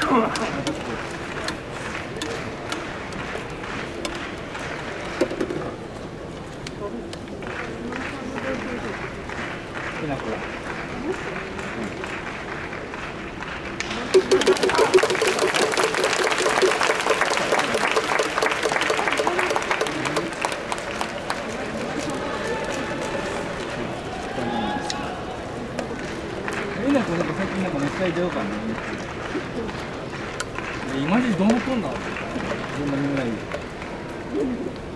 みんなこれ最近なんかめっちゃいてよかね。マジどんぶこんな。どんなみんないい。